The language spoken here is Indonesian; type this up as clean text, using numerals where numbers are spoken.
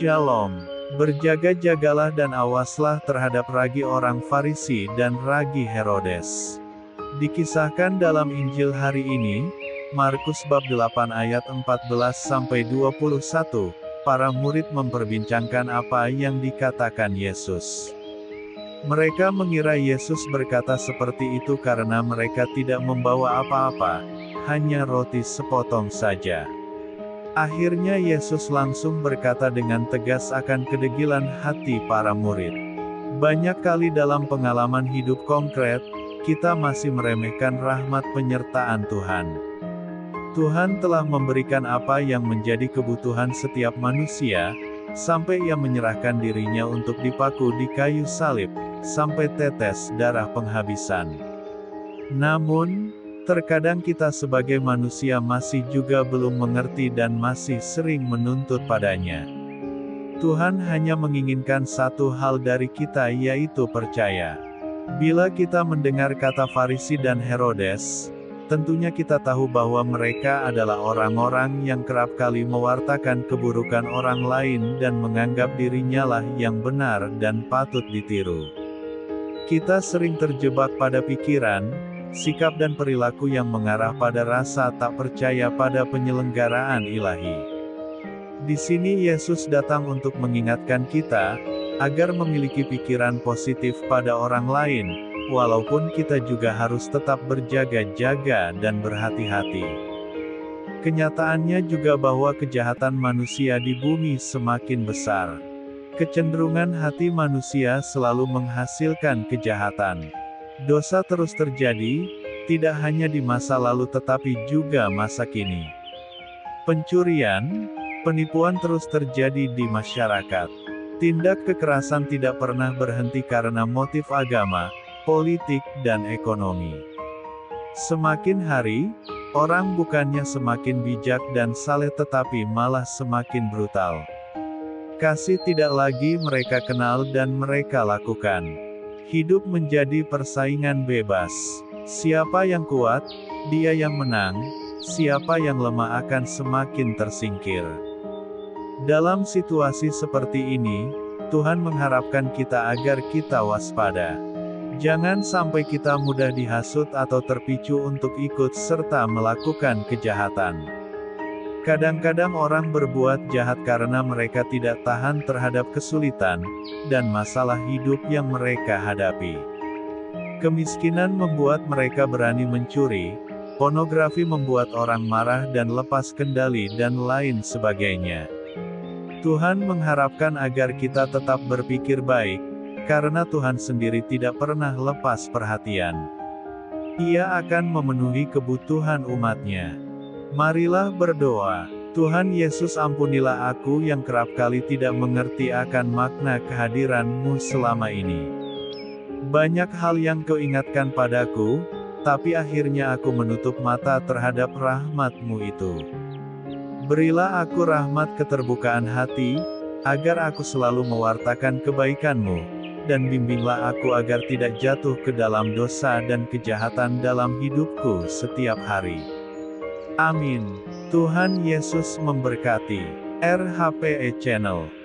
Shalom. Berjaga-jagalah dan awaslah terhadap ragi orang Farisi dan ragi Herodes. Dikisahkan dalam Injil hari ini, Markus bab 8 ayat 14-21, para murid memperbincangkan apa yang dikatakan Yesus. Mereka mengira Yesus berkata seperti itu karena mereka tidak membawa apa-apa, hanya roti sepotong saja. Akhirnya Yesus langsung berkata dengan tegas akan kedegilan hati para murid. Banyak kali dalam pengalaman hidup konkret, kita masih meremehkan rahmat penyertaan Tuhan. Tuhan telah memberikan apa yang menjadi kebutuhan setiap manusia, sampai Ia menyerahkan dirinya untuk dipaku di kayu salib, sampai tetes darah penghabisan. Namun, terkadang kita sebagai manusia masih juga belum mengerti dan masih sering menuntut padanya. Tuhan hanya menginginkan satu hal dari kita, yaitu percaya. Bila kita mendengar kata Farisi dan Herodes, tentunya kita tahu bahwa mereka adalah orang-orang yang kerap kali mewartakan keburukan orang lain dan menganggap dirinya lah yang benar dan patut ditiru. Kita sering terjebak pada pikiran, sikap dan perilaku yang mengarah pada rasa tak percaya pada penyelenggaraan ilahi. Di sini Yesus datang untuk mengingatkan kita, agar memiliki pikiran positif pada orang lain, walaupun kita juga harus tetap berjaga-jaga dan berhati-hati. Kenyataannya juga bahwa kejahatan manusia di bumi semakin besar. Kecenderungan hati manusia selalu menghasilkan kejahatan. Dosa terus terjadi, tidak hanya di masa lalu tetapi juga masa kini. Pencurian, penipuan terus terjadi di masyarakat. Tindak kekerasan tidak pernah berhenti karena motif agama, politik, dan ekonomi. Semakin hari, orang bukannya semakin bijak dan saleh tetapi malah semakin brutal. Kasih tidak lagi mereka kenal dan mereka lakukan. Hidup menjadi persaingan bebas. Siapa yang kuat, dia yang menang. Siapa yang lemah akan semakin tersingkir. Dalam situasi seperti ini, Tuhan mengharapkan kita agar kita waspada. Jangan sampai kita mudah dihasut atau terpicu untuk ikut serta melakukan kejahatan. Kadang-kadang orang berbuat jahat karena mereka tidak tahan terhadap kesulitan dan masalah hidup yang mereka hadapi. Kemiskinan membuat mereka berani mencuri, pornografi membuat orang marah dan lepas kendali dan lain sebagainya. Tuhan mengharapkan agar kita tetap berpikir baik, karena Tuhan sendiri tidak pernah lepas perhatian. Ia akan memenuhi kebutuhan umat-Nya. Marilah berdoa. Tuhan Yesus, ampunilah aku yang kerap kali tidak mengerti akan makna kehadiran-Mu selama ini. Banyak hal yang Kau ingatkan padaku, tapi akhirnya aku menutup mata terhadap rahmat-Mu itu. Berilah aku rahmat keterbukaan hati, agar aku selalu mewartakan kebaikan-Mu, dan bimbinglah aku agar tidak jatuh ke dalam dosa dan kejahatan dalam hidupku setiap hari. Amin. Tuhan Yesus memberkati. RHPE Channel.